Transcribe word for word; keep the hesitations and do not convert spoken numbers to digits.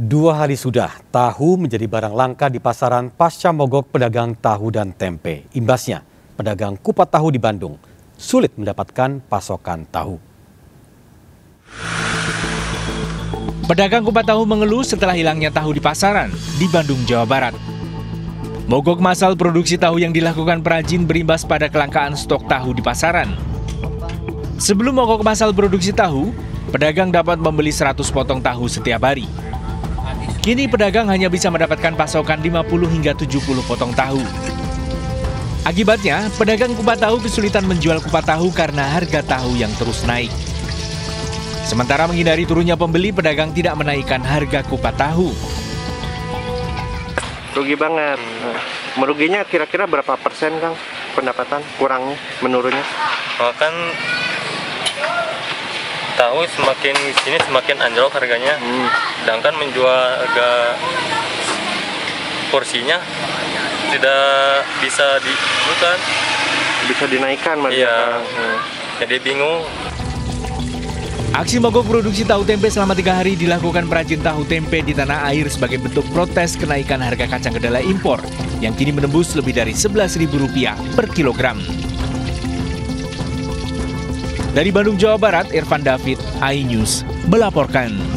Dua hari sudah, tahu menjadi barang langka di pasaran pasca mogok pedagang tahu dan tempe. Imbasnya, pedagang kupat tahu di Bandung sulit mendapatkan pasokan tahu. Pedagang kupat tahu mengeluh setelah hilangnya tahu di pasaran di Bandung, Jawa Barat. Mogok massal produksi tahu yang dilakukan perajin berimbas pada kelangkaan stok tahu di pasaran. Sebelum mogok massal produksi tahu, pedagang dapat membeli seratus potong tahu setiap hari. Kini pedagang hanya bisa mendapatkan pasokan lima puluh hingga tujuh puluh potong tahu. Akibatnya, pedagang kupat tahu kesulitan menjual kupat tahu karena harga tahu yang terus naik. Sementara menghindari turunnya pembeli, pedagang tidak menaikkan harga kupat tahu. Rugi banget. Meruginya kira-kira berapa persen, Kang? Pendapatan kurangnya, menurunnya? Oh, kan tahu semakin sini semakin anjlok harganya. Hmm. Sedangkan menjual harga porsinya tidak bisa di bukan bisa dinaikkan maksudnya. Iya. Hmm. Jadi bingung. Aksi mogok produksi tahu tempe selama tiga hari dilakukan perajin tahu tempe di tanah air sebagai bentuk protes kenaikan harga kacang kedelai impor yang kini menembus lebih dari sebelas ribu rupiah per kilogram. Dari Bandung, Jawa Barat, Irfan David, iNews melaporkan.